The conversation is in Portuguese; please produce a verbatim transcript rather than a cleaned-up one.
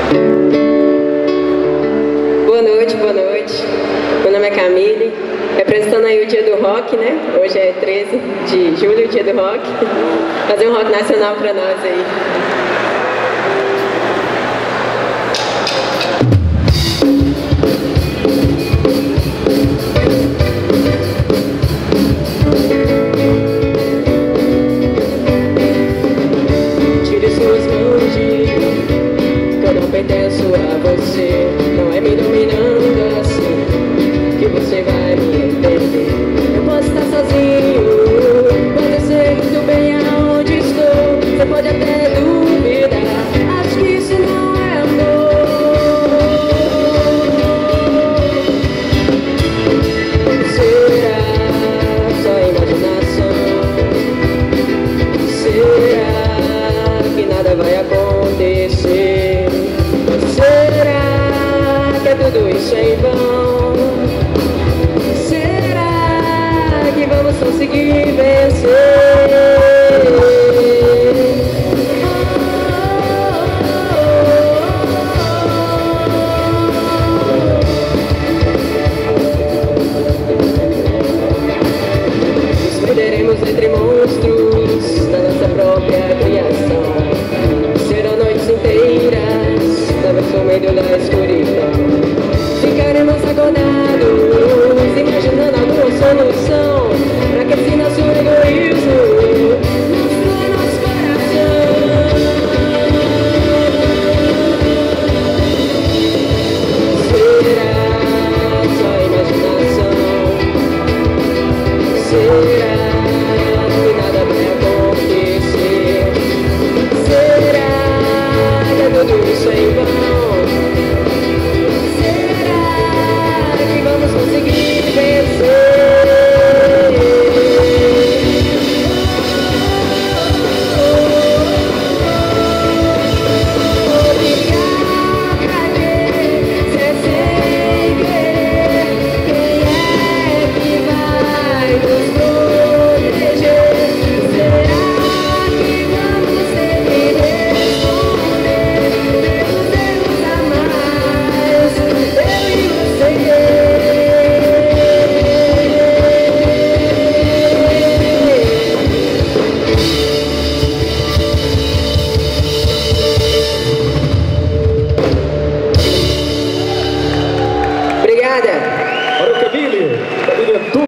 Boa noite, boa noite. Meu nome é Camille, representando aí o Dia do Rock, né? Hoje é treze de julho, o Dia do Rock. Fazer um rock nacional pra nós aí. Tire suas mãos de mim, que eu não pertenço a você. Não é me dominando assim que você vai me entender. Eu posso estar sozinho, mas eu sei muito bem aonde estou. Você pode até duvidar, acho que isso não é amor. Será só imaginação? Será que nada vai acontecer? Será que é tudo isso em vão?